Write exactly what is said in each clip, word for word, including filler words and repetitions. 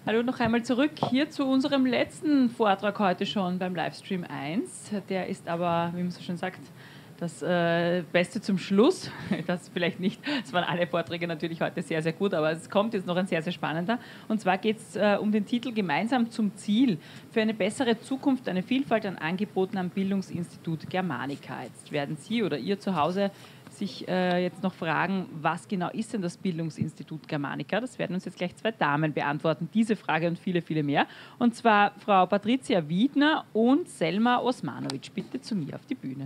Hallo noch einmal zurück hier zu unserem letzten Vortrag heute schon beim Livestream eins. Der ist aber, wie man so schön sagt, das äh, Beste zum Schluss. Das vielleicht nicht, es waren alle Vorträge natürlich heute sehr, sehr gut, aber es kommt jetzt noch ein sehr, sehr spannender. Und zwar geht es äh, um den Titel Gemeinsam zum Ziel für eine bessere Zukunft, eine Vielfalt an Angeboten am Bildungsinstitut Germanica. Jetzt werden Sie oder ihr zu Hause sich äh, jetzt noch fragen, was genau ist denn das Bildungsinstitut Germanica? Das werden uns jetzt gleich zwei Damen beantworten, diese Frage und viele, viele mehr. Und zwar Frau Patricia Wiedner und Selma Osmanovic. Bitte zu mir auf die Bühne.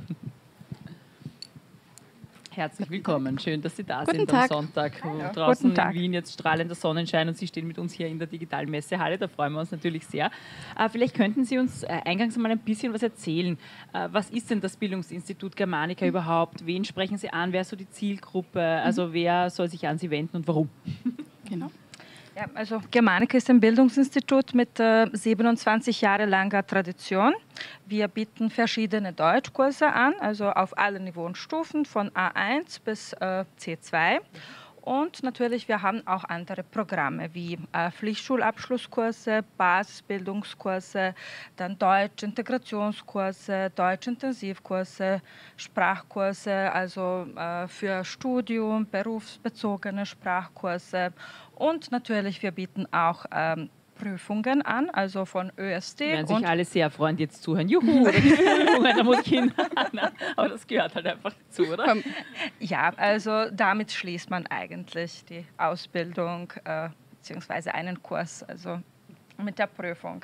Herzlich willkommen, schön, dass Sie da Guten sind Tag. am Sonntag. Ja. Draußen in Wien jetzt strahlender Sonnenschein und Sie stehen mit uns hier in der digitalen Messehalle, da freuen wir uns natürlich sehr. Äh, vielleicht könnten Sie uns äh, eingangs mal ein bisschen was erzählen. Äh, was ist denn das Bildungsinstitut Germanica mhm. überhaupt? Wen sprechen Sie an? Wer ist so die Zielgruppe? Also mhm. wer soll sich an Sie wenden und warum? Genau. Ja, also Germanica ist ein Bildungsinstitut mit äh, siebenundzwanzig Jahre langer Tradition. Wir bieten verschiedene Deutschkurse an, also auf allen Niveaustufen von A eins bis äh, C zwei. Und natürlich, wir haben auch andere Programme wie äh, Pflichtschulabschlusskurse, Basisbildungskurse, dann Deutsch-Integrationskurse, Deutsch-Intensivkurse, Sprachkurse, also äh, für Studium, berufsbezogene Sprachkurse. Und natürlich, wir bieten auch ähm, Prüfungen an, also von Ö S D. Werden sich alle sehr freuen, die jetzt zuhören. Juhu, oder die Prüfungen, da muss ich hin. Aber das gehört halt einfach dazu, oder? Ja, also damit schließt man eigentlich die Ausbildung äh, beziehungsweise einen Kurs, also mit der Prüfung.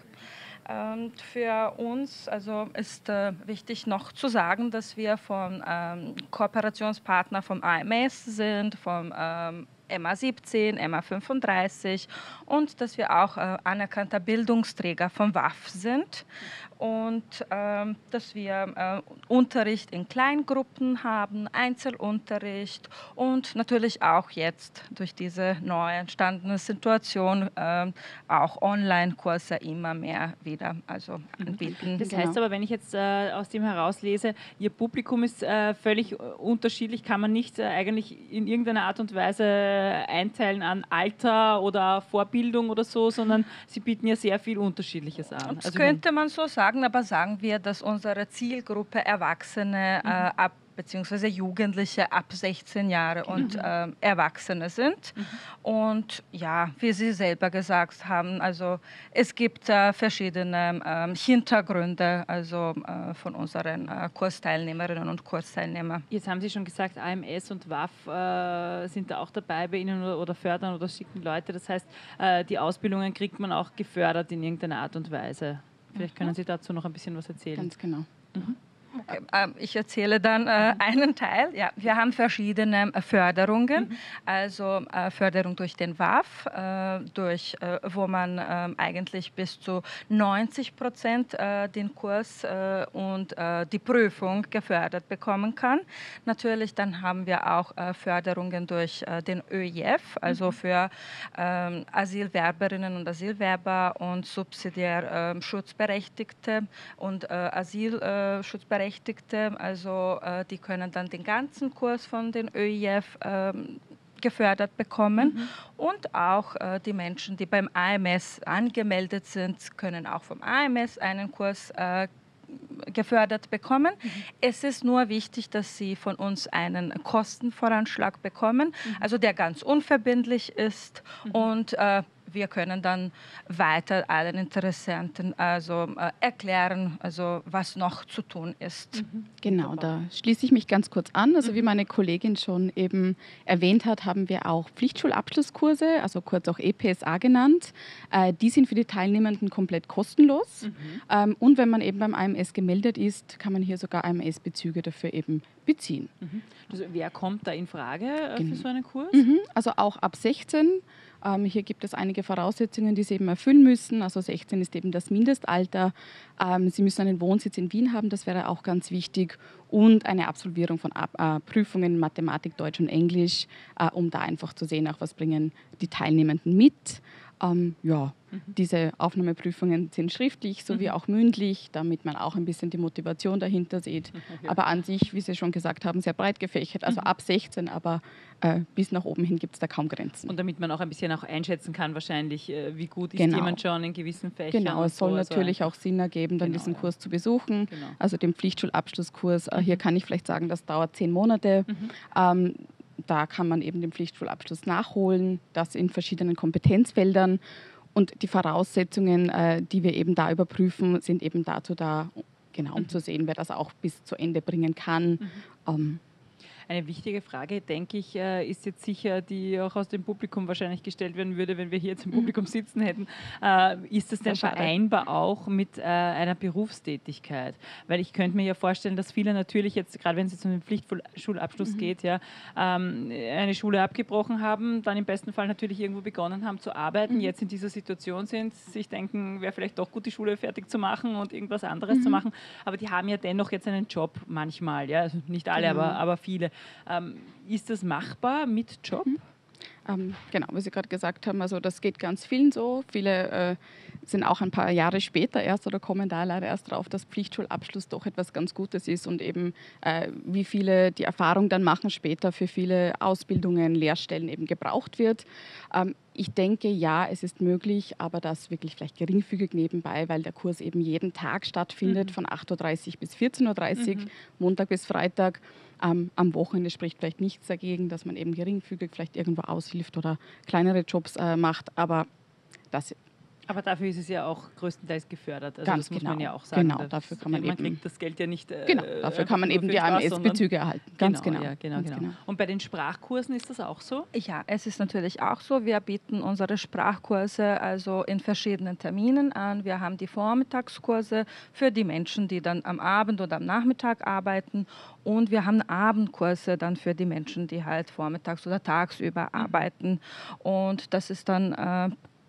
Und für uns also ist äh, wichtig noch zu sagen, dass wir vom ähm, Kooperationspartner vom A M S sind, vom ähm, M A siebzehn, M A fünfunddreißig und dass wir auch äh, anerkannter Bildungsträger vom W A F sind und ähm, dass wir äh, Unterricht in Kleingruppen haben, Einzelunterricht und natürlich auch jetzt durch diese neu entstandene Situation äh, auch Online-Kurse immer mehr wieder also anbieten. Das genau. heißt aber, wenn ich jetzt äh, aus dem herauslese, Ihr Publikum ist äh, völlig unterschiedlich, kann man nicht äh, eigentlich in irgendeiner Art und Weise einteilen an Alter oder Vorbildung oder so, sondern Sie bieten ja sehr viel Unterschiedliches an. Das also könnte man so sagen, aber sagen wir, dass unsere Zielgruppe Erwachsene mhm. äh, ab beziehungsweise Jugendliche ab sechzehn Jahre und mhm. äh, Erwachsene sind. Mhm. Und ja, wie Sie selber gesagt haben, also es gibt äh, verschiedene äh, Hintergründe also, äh, von unseren äh, Kursteilnehmerinnen und Kursteilnehmern. Jetzt haben Sie schon gesagt, A M S und W A F äh, sind da auch dabei bei Ihnen oder, oder fördern oder schicken Leute. Das heißt, äh, die Ausbildungen kriegt man auch gefördert in irgendeiner Art und Weise. Vielleicht mhm. können Sie dazu noch ein bisschen was erzählen. Ganz genau. Mhm. Okay. Ich erzähle dann äh, einen Teil. Ja, wir haben verschiedene äh, Förderungen, mhm. also äh, Förderung durch den W A F, äh, durch, äh, wo man äh, eigentlich bis zu neunzig Prozent äh, den Kurs äh, und äh, die Prüfung gefördert bekommen kann. Natürlich dann haben wir auch äh, Förderungen durch äh, den Ö I F, also mhm. für äh, Asylwerberinnen und Asylwerber und subsidiär äh, Schutzberechtigte und äh, Asylschutzberechtigte. Also äh, die können dann den ganzen Kurs von den Ö I F ähm, gefördert bekommen mhm. und auch äh, die Menschen, die beim A M S angemeldet sind, können auch vom A M S einen Kurs äh, gefördert bekommen. Mhm. Es ist nur wichtig, dass sie von uns einen Kostenvoranschlag bekommen, mhm. also der ganz unverbindlich ist mhm. und äh, wir können dann weiter allen Interessenten also, äh, erklären, also, was noch zu tun ist. Mhm. Genau, da schließe ich mich ganz kurz an. Also wie meine Kollegin schon eben erwähnt hat, haben wir auch Pflichtschulabschlusskurse, also kurz auch E P S A genannt. Äh, die sind für die Teilnehmenden komplett kostenlos. Mhm. Ähm, und wenn man eben beim A M S gemeldet ist, kann man hier sogar A M S-Bezüge dafür eben beziehen. Mhm. Also wer kommt da in Frage äh, genau. für so einen Kurs? Mhm. Also auch ab sechzehn. Ähm, hier gibt es einige Voraussetzungen, die Sie eben erfüllen müssen. Also sechzehn ist eben das Mindestalter. Ähm, Sie müssen einen Wohnsitz in Wien haben, das wäre auch ganz wichtig. Und eine Absolvierung von Ab äh, Prüfungen in Mathematik, Deutsch und Englisch, äh, um da einfach zu sehen, auch was bringen die Teilnehmenden mit. Ähm, ja, Mhm. Diese Aufnahmeprüfungen sind schriftlich sowie mhm. auch mündlich, damit man auch ein bisschen die Motivation dahinter sieht. Okay. Aber an sich, wie Sie schon gesagt haben, sehr breit gefächert, also mhm. ab sechzehn, aber äh, bis nach oben hin gibt es da kaum Grenzen. Und damit man auch ein bisschen auch einschätzen kann wahrscheinlich, äh, wie gut ist genau. jemand schon in gewissen Fächern. Genau, es soll so, natürlich also auch Sinn ergeben, dann genau, diesen Kurs ja. zu besuchen, genau. also den Pflichtschulabschlusskurs. Mhm. Hier kann ich vielleicht sagen, das dauert zehn Monate. Mhm. Ähm, da kann man eben den Pflichtschulabschluss nachholen, das in verschiedenen Kompetenzfeldern. Und die Voraussetzungen, äh, die wir eben da überprüfen, sind eben dazu da, genau, um mhm. zu sehen, wer das auch bis zu Ende bringen kann. Mhm. Ähm, Eine wichtige Frage, denke ich, ist jetzt sicher, die auch aus dem Publikum wahrscheinlich gestellt werden würde, wenn wir hier jetzt im Publikum sitzen hätten. Ist das denn vereinbar auch mit einer Berufstätigkeit? Weil ich könnte mir ja vorstellen, dass viele natürlich jetzt, gerade wenn es jetzt um den Pflichtschulabschluss mhm. geht, ja, eine Schule abgebrochen haben, dann im besten Fall natürlich irgendwo begonnen haben zu arbeiten, mhm. jetzt in dieser Situation sind, sich denken, wäre vielleicht doch gut, die Schule fertig zu machen und irgendwas anderes mhm. zu machen. Aber die haben ja dennoch jetzt einen Job manchmal, ja, also nicht alle, genau. aber, aber viele. Ähm, ist das machbar mit Job? Mhm. Ähm, genau, wie Sie gerade gesagt haben, also das geht ganz vielen so. Viele äh, sind auch ein paar Jahre später erst oder kommen da leider erst drauf, dass Pflichtschulabschluss doch etwas ganz Gutes ist und eben äh, wie viele die Erfahrung dann machen, später für viele Ausbildungen, Lehrstellen eben gebraucht wird. Ähm, ich denke, ja, es ist möglich, aber das wirklich vielleicht geringfügig nebenbei, weil der Kurs eben jeden Tag stattfindet, mhm. von acht Uhr dreißig bis vierzehn Uhr dreißig, mhm. Montag bis Freitag. Ähm, am Wochenende spricht vielleicht nichts dagegen, dass man eben geringfügig vielleicht irgendwo aushilft oder kleinere Jobs äh, macht, aber das... Aber dafür ist es ja auch größtenteils gefördert. Also Ganz das muss genau. man ja auch sagen. Genau, dafür kann man, man eben... Man kriegt das Geld ja nicht... Äh, genau, dafür kann man eben die A M S-Bezüge erhalten. Ganz genau. genau. Ja, genau, Ganz genau. genau. Und bei den Sprachkursen ist das auch so? Ja, es ist natürlich auch so. Wir bieten unsere Sprachkurse also in verschiedenen Terminen an. Wir haben die Vormittagskurse für die Menschen, die dann am Abend oder am Nachmittag arbeiten. Und wir haben Abendkurse dann für die Menschen, die halt vormittags oder tagsüber mhm. arbeiten. Und das ist dann... Äh,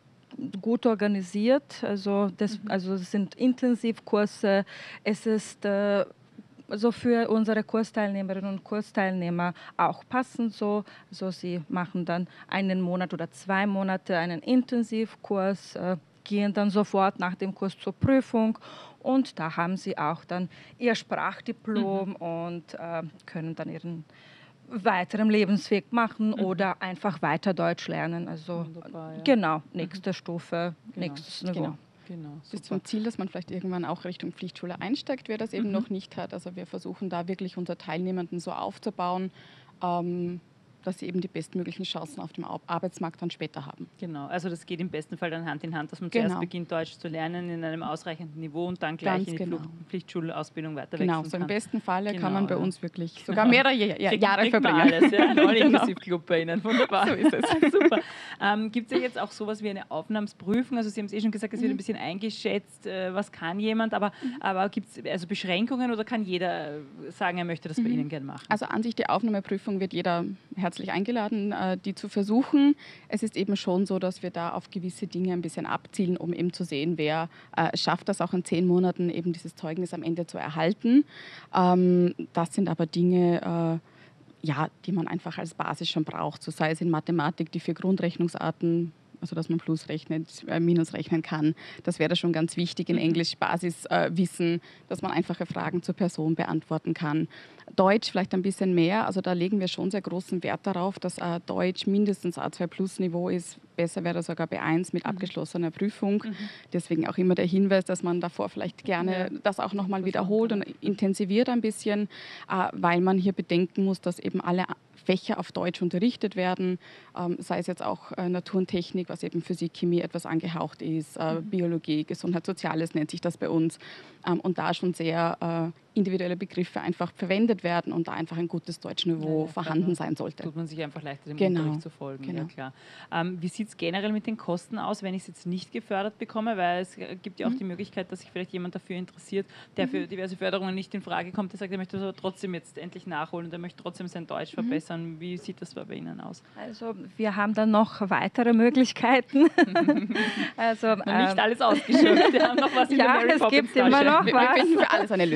gut organisiert, also das, mhm. also das sind Intensivkurse, es ist äh, so für unsere Kursteilnehmerinnen und Kursteilnehmer auch passend so, also sie machen dann einen Monat oder zwei Monate einen Intensivkurs, äh, gehen dann sofort nach dem Kurs zur Prüfung und da haben sie auch dann ihr Sprachdiplom mhm. und äh, können dann ihren weiterem Lebensweg machen mhm. oder einfach weiter Deutsch lernen. Also Wunderbar, ja. genau, nächste mhm. Stufe, genau. nächstes Niveau. Genau. Genau, bis zum Ziel, dass man vielleicht irgendwann auch Richtung Pflichtschule einsteigt, wer das eben mhm. noch nicht hat. Also wir versuchen da wirklich unsere Teilnehmenden so aufzubauen, ähm, dass sie eben die bestmöglichen Chancen auf dem Arbeitsmarkt dann später haben. Genau, also das geht im besten Fall dann Hand in Hand, dass man genau. zuerst beginnt, Deutsch zu lernen in einem ausreichenden Niveau und dann gleich Ganz in die genau. Pflichtschulausbildung weiter Genau, wechseln so kann. im besten Falle genau, kann man bei ja. uns wirklich sogar mehrere ja, Krieg, Jahre kriegt verbringen. Alles, ja? Ein All-Inklusiv-Club bei Ihnen, wunderbar. So ist es. Super. Ähm, Gibt es ja jetzt auch sowas wie eine Aufnahmsprüfung? Also Sie haben es eh schon gesagt, es wird ein bisschen eingeschätzt, äh, was kann jemand, aber, mhm. aber gibt es also Beschränkungen oder kann jeder sagen, er möchte das mhm. bei Ihnen gerne machen? Also an sich die Aufnahmeprüfung wird jeder herzlich eingeladen, äh, die zu versuchen. Es ist eben schon so, dass wir da auf gewisse Dinge ein bisschen abzielen, um eben zu sehen, wer äh, schafft das auch in zehn Monaten eben dieses Zeugnis am Ende zu erhalten. Ähm, das sind aber Dinge, äh, ja, die man einfach als Basis schon braucht, so sei es in Mathematik die vier Grundrechnungsarten, also dass man Plus rechnet, äh, Minus rechnen kann. Das wäre schon ganz wichtig. In Englisch Basiswissen, äh, dass man einfache Fragen zur Person beantworten kann. Deutsch vielleicht ein bisschen mehr. Also da legen wir schon sehr großen Wert darauf, dass äh, Deutsch mindestens A zwei Plus Niveau ist. Besser wäre sogar B eins mit abgeschlossener Prüfung. Mhm. Deswegen auch immer der Hinweis, dass man davor vielleicht gerne ja. das auch nochmal wiederholt und intensiviert ein bisschen, äh, weil man hier bedenken muss, dass eben alle Fächer auf Deutsch unterrichtet werden, ähm, sei es jetzt auch äh, Natur und Technik, was eben Physik, Chemie etwas angehaucht ist, äh, mhm. Biologie, Gesundheit, Soziales nennt sich das bei uns. Ähm, und da schon sehr äh, individuelle Begriffe einfach verwendet werden und da einfach ein gutes Deutschniveau ja, ja, vorhanden klar. sein sollte. Tut man sich einfach leichter, dem genau. Unterricht zu folgen. Genau. Ja, klar. Ähm, wie sieht es generell mit den Kosten aus, wenn ich es jetzt nicht gefördert bekomme? Weil es gibt ja auch mhm. die Möglichkeit, dass sich vielleicht jemand dafür interessiert, der mhm. für diverse Förderungen nicht in Frage kommt, der sagt, er möchte das aber trotzdem jetzt endlich nachholen und er möchte trotzdem sein Deutsch mhm. verbessern. Wie sieht das bei Ihnen aus? Also wir haben dann noch weitere Möglichkeiten. also, noch nicht ähm, alles ausgeschöpft. Wir haben noch was in ja, der Mary es Poppins gibt immer noch wir, was. Wir finden für alles eine Lösung.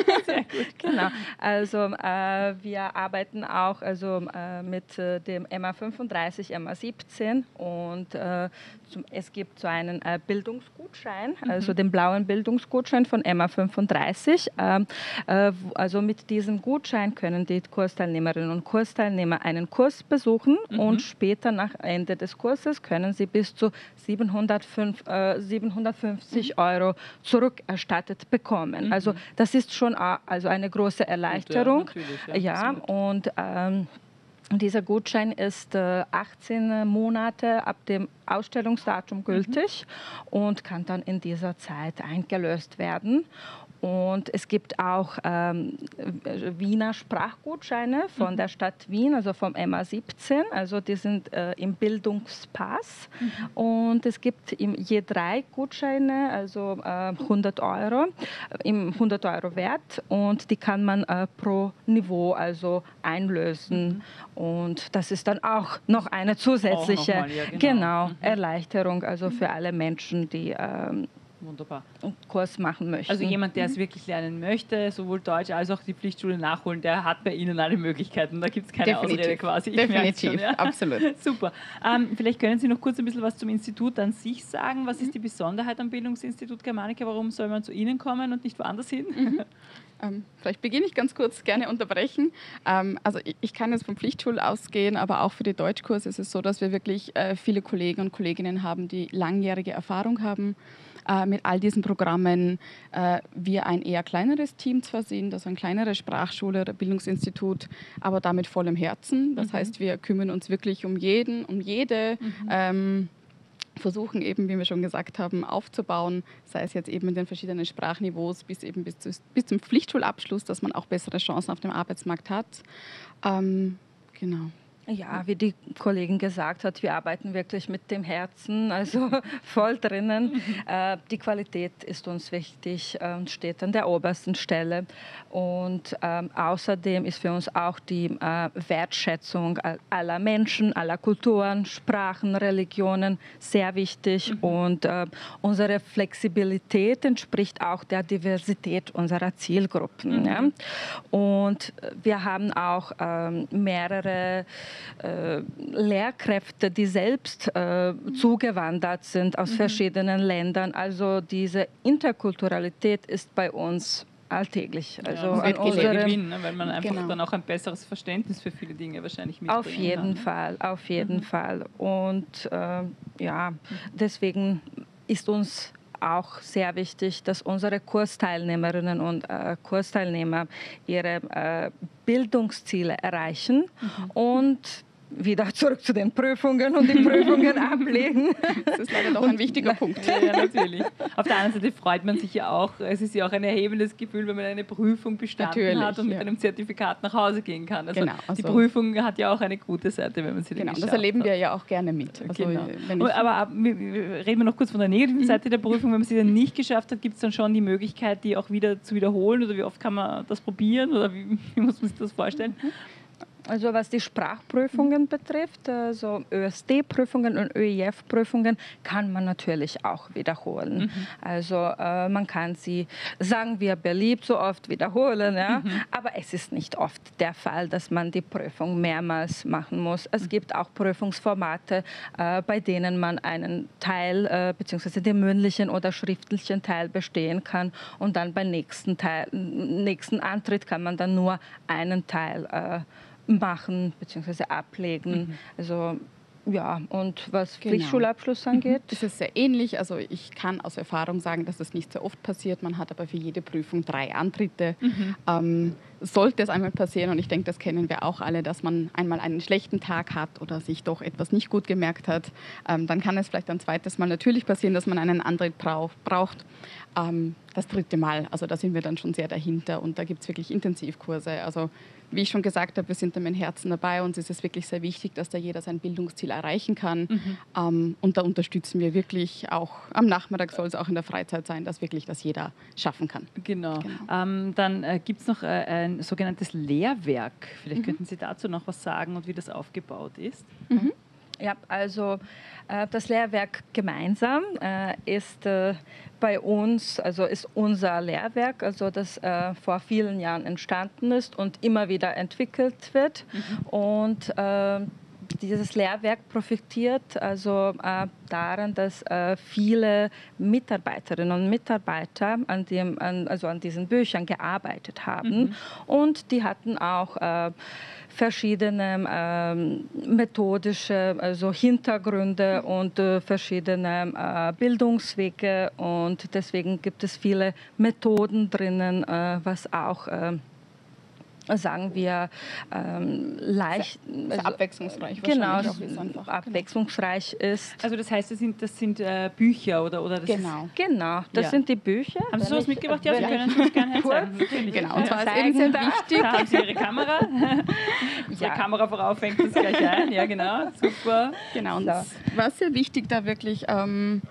Sehr gut. Genau. Also äh, wir arbeiten auch also, äh, mit äh, dem M A fünfunddreißig, M A siebzehn und äh, zum, es gibt so einen äh, Bildungsgutschein, mhm. also den blauen Bildungsgutschein von M A fünfunddreißig. Ähm, äh, also mit diesem Gutschein können die Kursteilnehmerinnen und Kursteilnehmer einen Kurs besuchen mhm. und später nach Ende des Kurses können sie bis zu siebenhundertfünf, äh, siebenhundertfünfzig mhm. Euro zurückerstattet bekommen. Mhm. Also das ist schon also eine große Erleichterung. Und, ja, ja, und ähm, dieser Gutschein ist äh, achtzehn Monate ab dem Ausstellungsdatum gültig mhm. und kann dann in dieser Zeit eingelöst werden. Und es gibt auch ähm, Wiener Sprachgutscheine von mhm. der Stadt Wien, also vom M A siebzehn. Also die sind äh, im Bildungspass. Mhm. Und es gibt im, je drei Gutscheine, also äh, hundert Euro, im hundert Euro Wert. Und die kann man äh, pro Niveau also einlösen. Mhm. Und das ist dann auch noch eine zusätzliche auch noch mal, ja, genau. Genau, mhm. Erleichterung also für alle Menschen, die ähm, Wunderbar. Kurs machen möchten. Also jemand, der es wirklich lernen möchte, sowohl Deutsch als auch die Pflichtschule nachholen, der hat bei Ihnen alle Möglichkeiten. Da gibt es keine Definitiv. Ausrede quasi. Ich Definitiv, schon, ja. absolut. Super. Ähm, vielleicht können Sie noch kurz ein bisschen was zum Institut an sich sagen. Was ist die Besonderheit am Bildungsinstitut Germanica? Warum soll man zu Ihnen kommen und nicht woanders hin? Mhm. Ähm, vielleicht beginne ich ganz kurz, gerne unterbrechen. Ähm, also ich, ich kann jetzt vom Pflichtschul ausgehen, aber auch für die Deutschkurse ist es so, dass wir wirklich äh, viele Kollegen und Kolleginnen haben, die langjährige Erfahrung haben äh, mit all diesen Programmen. Äh, wir ein eher kleineres Team zwar sind, also eine kleinere Sprachschule oder Bildungsinstitut, aber damit voll im Herzen. Das mhm. heißt, wir kümmern uns wirklich um jeden, um jede, mhm. ähm, versuchen eben, wie wir schon gesagt haben, aufzubauen, sei es jetzt eben in den verschiedenen Sprachniveaus bis eben bis, zu, bis zum Pflichtschulabschluss, dass man auch bessere Chancen auf dem Arbeitsmarkt hat. Ähm, genau. Ja, wie die Kollegin gesagt hat, wir arbeiten wirklich mit dem Herzen, also voll drinnen. Äh, die Qualität ist uns wichtig und äh, steht an der obersten Stelle. Und äh, außerdem ist für uns auch die äh, Wertschätzung aller Menschen, aller Kulturen, Sprachen, Religionen sehr wichtig. Mhm. Und äh, unsere Flexibilität entspricht auch der Diversität unserer Zielgruppen. Mhm. Ja? Und wir haben auch äh, mehrere Äh, Lehrkräfte, die selbst äh, zugewandert sind aus mhm. verschiedenen Ländern. Also diese Interkulturalität ist bei uns alltäglich. Also ja, an unsere, Gewinn, ne? Weil man einfach genau. dann auch ein besseres Verständnis für viele Dinge wahrscheinlich mitbringen Auf jeden kann. Fall, auf jeden mhm. Fall. Und äh, ja, mhm. deswegen ist uns auch sehr wichtig, dass unsere Kursteilnehmerinnen und äh, Kursteilnehmer ihre äh, Bildungsziele erreichen mhm. und wieder zurück zu den Prüfungen und die Prüfungen ablegen. Das ist leider doch ein wichtiger Punkt. Ja, ja, natürlich. Auf der anderen Seite freut man sich ja auch, es ist ja auch ein erhebendes Gefühl, wenn man eine Prüfung bestanden natürlich, hat und mit ja. einem Zertifikat nach Hause gehen kann. Also, genau, also die Prüfung hat ja auch eine gute Seite, wenn man sie genau, geschafft das erleben hat. wir ja auch gerne mit. Also, genau. wenn ich aber ab, reden wir noch kurz von der negativen Seite der Prüfung. Wenn man sie dann nicht geschafft hat, gibt es dann schon die Möglichkeit, die auch wieder zu wiederholen? Oder wie oft kann man das probieren? Oder wie, wie muss man sich das vorstellen? Mhm. Also was die Sprachprüfungen betrifft, also Ö S D-Prüfungen und Ö I F-Prüfungen kann man natürlich auch wiederholen. Mhm. Also äh, man kann sie, sagen wir beliebt, so oft wiederholen, ja? Mhm. Aber es ist nicht oft der Fall, dass man die Prüfung mehrmals machen muss. Es mhm. gibt auch Prüfungsformate, äh, bei denen man einen Teil, äh, beziehungsweise den mündlichen oder schriftlichen Teil bestehen kann und dann beim nächsten, Teil, nächsten Antritt kann man dann nur einen Teil äh, machen bzw. ablegen. Mhm. Also ja, und was genau. Pflichtschulabschluss angeht? Das ist sehr ähnlich. Also ich kann aus Erfahrung sagen, dass das nicht so oft passiert. Man hat aber für jede Prüfung drei Antritte. Mhm. Ähm, sollte es einmal passieren, und ich denke, das kennen wir auch alle, dass man einmal einen schlechten Tag hat oder sich doch etwas nicht gut gemerkt hat, ähm, dann kann es vielleicht ein zweites Mal natürlich passieren, dass man einen Antritt brauch, braucht. Ähm, das dritte Mal, also da sind wir dann schon sehr dahinter und da gibt es wirklich Intensivkurse. Also wie ich schon gesagt habe, wir sind da mit Herzen dabei. Uns ist es wirklich sehr wichtig, dass da jeder sein Bildungsziel erreichen kann. Mhm. Ähm, und da unterstützen wir wirklich auch, am Nachmittag soll es auch in der Freizeit sein, dass wirklich das jeder schaffen kann. Genau. genau. Ähm, dann äh, gibt es noch äh, ein sogenanntes Lehrwerk. Vielleicht mhm. könnten Sie dazu noch was sagen und wie das aufgebaut ist. Mhm. Ja, also äh, das Lehrwerk gemeinsam äh, ist äh, bei uns, also ist unser Lehrwerk, also das äh, vor vielen Jahren entstanden ist und immer wieder entwickelt wird. Mhm. Und äh, dieses Lehrwerk profitiert also äh, daran, dass äh, viele Mitarbeiterinnen und Mitarbeiter an, dem, an, also an diesen Büchern gearbeitet haben. Mhm. Und die hatten auch äh, verschiedene ähm, methodische also Hintergründe und äh, verschiedene äh, Bildungswege. Und deswegen gibt es viele Methoden drinnen, äh, was auch äh, sagen wir, ähm, leicht, sehr, sehr abwechslungsreich. Genau, auch ist einfach, abwechslungsreich genau. ist. Also das heißt, das sind, das sind äh, Bücher oder, oder das genau. Ist, genau, das ja. sind die Bücher. Haben Sie sowas mitgebracht? Ja, Sie können es uns gerne zeigen. Genau, und zwar ist eben sehr wichtig. Da haben Sie Ihre Kamera. Unsere ja. Kamera vorauf fängt das gleich ein. Ja, genau, super. Genau, und so. Was sehr wichtig da wirklich... Ähm,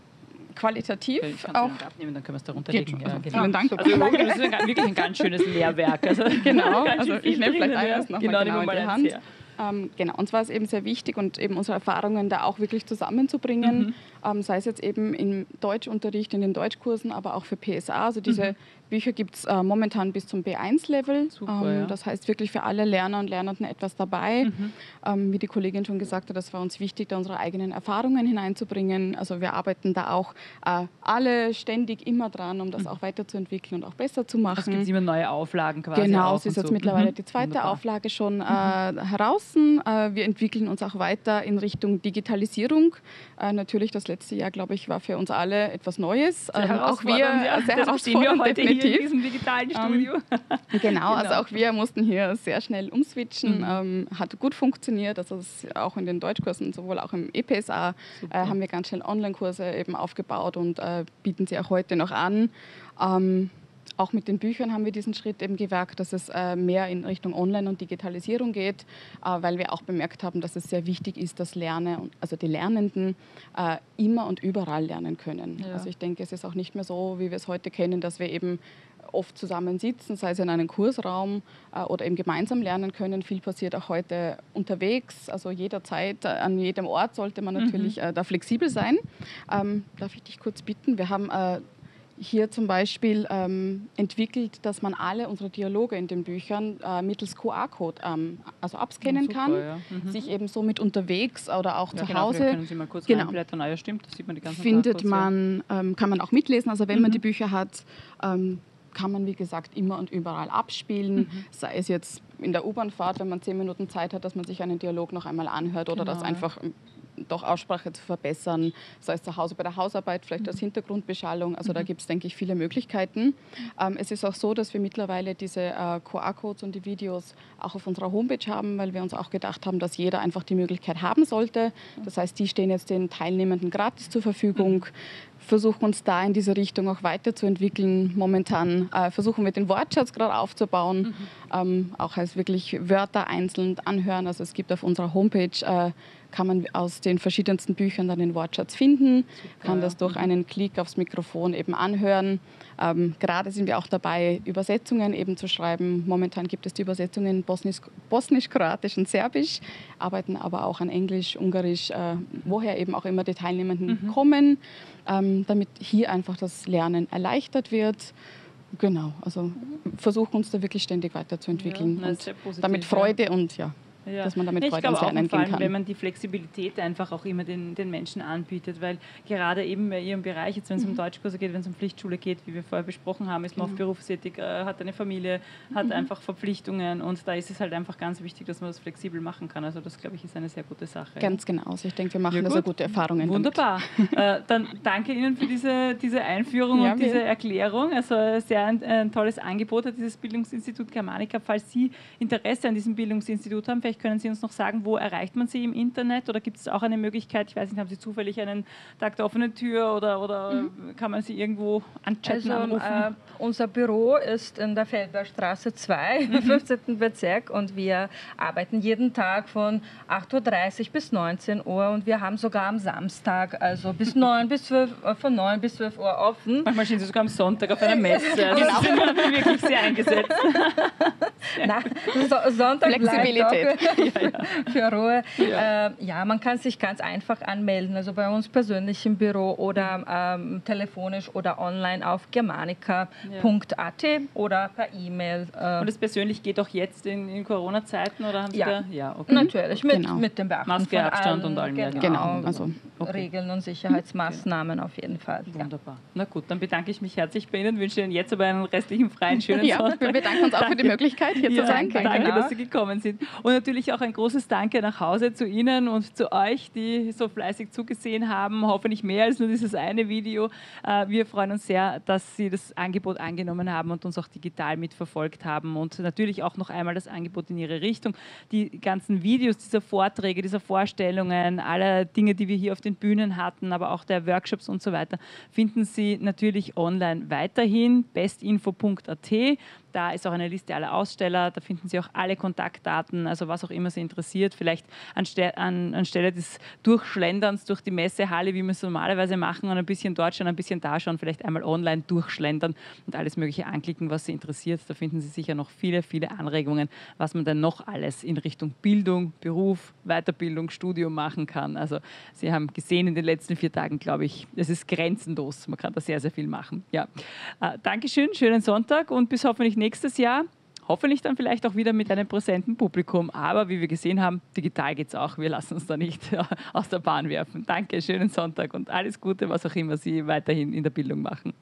qualitativ ich auch. Abnehmen, dann können wir es darunter legen. Ja, genau. Vielen Dank. Also, das ist ein, wirklich ein ganz schönes Lehrwerk. Also, genau, also ich nehme vielleicht eines nochmal genau, genau in die Hand. Ähm, genau, uns war es eben sehr wichtig und eben unsere Erfahrungen da auch wirklich zusammenzubringen, mhm. ähm, sei es jetzt eben im Deutschunterricht, in den Deutschkursen, aber auch für P S A. Also diese mhm. Bücher gibt es äh, momentan bis zum B eins Level. Super, ähm, ja. Das heißt wirklich für alle Lerner und Lernenden etwas dabei. Mhm. Ähm, wie die Kollegin schon gesagt hat, das war uns wichtig, da unsere eigenen Erfahrungen hineinzubringen. Also wir arbeiten da auch äh, alle ständig immer dran, um das mhm. auch weiterzuentwickeln und auch besser zu machen. Es gibt immer neue Auflagen quasi. Genau, es ist jetzt so. mittlerweile mhm. die zweite Wunderbar. Auflage schon äh, mhm. heraus. Äh, wir entwickeln uns auch weiter in Richtung Digitalisierung. Äh, natürlich das letzte Jahr, glaube ich, war für uns alle etwas Neues. Sehr ähm, auch wir ja, sehr herausfordernd, wir heute definitiv. Hier in diesem digitalen Studio. Ähm, genau, also auch wir mussten hier sehr schnell umswitchen. Mhm. Ähm, hat gut funktioniert. Also auch in den Deutschkursen, sowohl auch im E P S A, äh, haben wir ganz schnell Online-Kurse eben aufgebaut und äh, bieten sie auch heute noch an. Ähm, Auch mit den Büchern haben wir diesen Schritt eben gewagt, dass es äh, mehr in Richtung Online- und Digitalisierung geht, äh, weil wir auch bemerkt haben, dass es sehr wichtig ist, dass Lerner, also die Lernenden äh, immer und überall lernen können. Ja. Also ich denke, es ist auch nicht mehr so, wie wir es heute kennen, dass wir eben oft zusammen sitzen, sei es in einem Kursraum äh, oder eben gemeinsam lernen können. Viel passiert auch heute unterwegs, also jederzeit, äh, an jedem Ort sollte man natürlich mhm. äh, da flexibel sein. Ähm, darf ich dich kurz bitten? Wir haben äh, hier zum Beispiel ähm, entwickelt, dass man alle unsere Dialoge in den Büchern äh, mittels Q R-Code ähm, also abscannen ja, super, kann, ja. mhm. sich eben somit unterwegs oder auch ja, zu genau, Hause. Können Sie mal kurz genau. reinblättern. Ah, ja, stimmt, das sieht man die ganzen findet man, ähm, kann man auch mitlesen. Also wenn mhm. man die Bücher hat, ähm, kann man, wie gesagt, immer und überall abspielen. Mhm. Sei es jetzt in der U-Bahn-Fahrt, wenn man zehn Minuten Zeit hat, dass man sich einen Dialog noch einmal anhört oder genau. das einfach doch Aussprache zu verbessern, sei es zu Hause bei der Hausarbeit, vielleicht als Hintergrundbeschallung. Also mhm. da gibt es, denke ich, viele Möglichkeiten. Ähm, es ist auch so, dass wir mittlerweile diese äh, Q R-Codes und die Videos auch auf unserer Homepage haben, weil wir uns auch gedacht haben, dass jeder einfach die Möglichkeit haben sollte. Das heißt, die stehen jetzt den Teilnehmenden gratis zur Verfügung. Mhm. Versuchen uns da in diese Richtung auch weiterzuentwickeln. Momentan äh, versuchen wir den Wortschatz gerade aufzubauen, mhm. ähm, auch als wirklich Wörter einzeln anhören. Also es gibt auf unserer Homepage, äh, kann man aus den verschiedensten Büchern dann den Wortschatz finden, super, kann das durch einen Klick aufs Mikrofon eben anhören. Ähm, gerade sind wir auch dabei, Übersetzungen eben zu schreiben. Momentan gibt es die Übersetzungen in Bosnisch, Bosnisch, Kroatisch und Serbisch, arbeiten aber auch an Englisch, Ungarisch, äh, woher eben auch immer die Teilnehmenden mhm. kommen, ähm, damit hier einfach das Lernen erleichtert wird. Genau, also versuchen uns da wirklich ständig weiterzuentwickeln ja, und damit Freude ja. und ja. Ja. dass man damit Freude ins Lernen gehen kann. Wenn man die Flexibilität einfach auch immer den, den Menschen anbietet, weil gerade eben bei Ihrem Bereich, jetzt wenn es mhm. um Deutschkurse geht, wenn es um Pflichtschule geht, wie wir vorher besprochen haben, ist man genau. oft berufstätig, äh, hat eine Familie, hat mhm. einfach Verpflichtungen und da ist es halt einfach ganz wichtig, dass man das flexibel machen kann. Also das, glaube ich, ist eine sehr gute Sache. Ganz genau. Also ich denke, wir machen ja, da sehr gute Erfahrungen Wunderbar. äh, dann danke Ihnen für diese, diese Einführung ja, und diese Erklärung. Also sehr ein, ein tolles Angebot hat dieses Bildungsinstitut Germanica. Falls Sie Interesse an diesem Bildungsinstitut haben, vielleicht können Sie uns noch sagen, wo erreicht man Sie im Internet oder gibt es auch eine Möglichkeit, ich weiß nicht, haben Sie zufällig einen Tag der offenen Tür oder, oder mhm. kann man Sie irgendwo anchatten, also, anrufen? Äh, unser Büro ist in der Feldbergstraße zwei, mhm. im fünfzehnten Bezirk und wir arbeiten jeden Tag von acht Uhr dreißig bis neunzehn Uhr und wir haben sogar am Samstag, also bis neun bis zwölf, von neun bis zwölf Uhr offen. Manchmal stehen Sie sogar am Sonntag auf einer Messe. Also genau. sind wir wirklich sehr eingesetzt. Na, so, Sonntag Flexibilität. ja, ja. für Ruhe. Ja. Äh, ja, man kann sich ganz einfach anmelden, also bei uns persönlich im Büro oder ähm, telefonisch oder online auf germanica punkt a t oder per E-Mail. Äh. Und das persönlich geht auch jetzt in, in Corona-Zeiten oder haben Sie ja. da? Ja, okay. Natürlich, mit, genau. mit dem Beachten Maske, von Abstand allen, und allem. Genau, genau. Also, okay. Regeln und Sicherheitsmaßnahmen okay. auf jeden Fall. Wunderbar. Ja. Na gut, dann bedanke ich mich herzlich bei Ihnen, wünsche Ihnen jetzt aber einen restlichen freien, schönen ja, Sonntag. Wir bedanken uns auch danke. für die Möglichkeit, hier ja, zu sein. Danke, genau. dass Sie gekommen sind. Und natürlich auch ein großes Danke nach Hause zu Ihnen und zu euch, die so fleißig zugesehen haben. Hoffentlich mehr als nur dieses eine Video. Wir freuen uns sehr, dass Sie das Angebot angenommen haben und uns auch digital mitverfolgt haben. Und natürlich auch noch einmal das Angebot in Ihre Richtung. Die ganzen Videos dieser Vorträge, dieser Vorstellungen, aller Dinge, die wir hier auf den Bühnen hatten, aber auch der Workshops und so weiter, finden Sie natürlich online weiterhin. bestinfo punkt a t. Da ist auch eine Liste aller Aussteller, da finden Sie auch alle Kontaktdaten, also was auch immer Sie interessiert. Vielleicht anstelle, an, anstelle des Durchschlenderns durch die Messehalle, wie wir es normalerweise machen, und ein bisschen dort schauen, ein bisschen da schauen, vielleicht einmal online durchschlendern und alles Mögliche anklicken, was Sie interessiert. Da finden Sie sicher noch viele, viele Anregungen, was man dann noch alles in Richtung Bildung, Beruf, Weiterbildung, Studium machen kann. Also Sie haben gesehen in den letzten vier Tagen, glaube ich, es ist grenzenlos. Man kann da sehr, sehr viel machen. Ja. Äh, Dankeschön, schönen Sonntag und bis hoffentlich nächstes Jahr. Hoffentlich dann vielleicht auch wieder mit einem präsenten Publikum. Aber wie wir gesehen haben, digital geht es auch. Wir lassen uns da nicht aus der Bahn werfen. Danke, schönen Sonntag und alles Gute, was auch immer Sie weiterhin in der Bildung machen.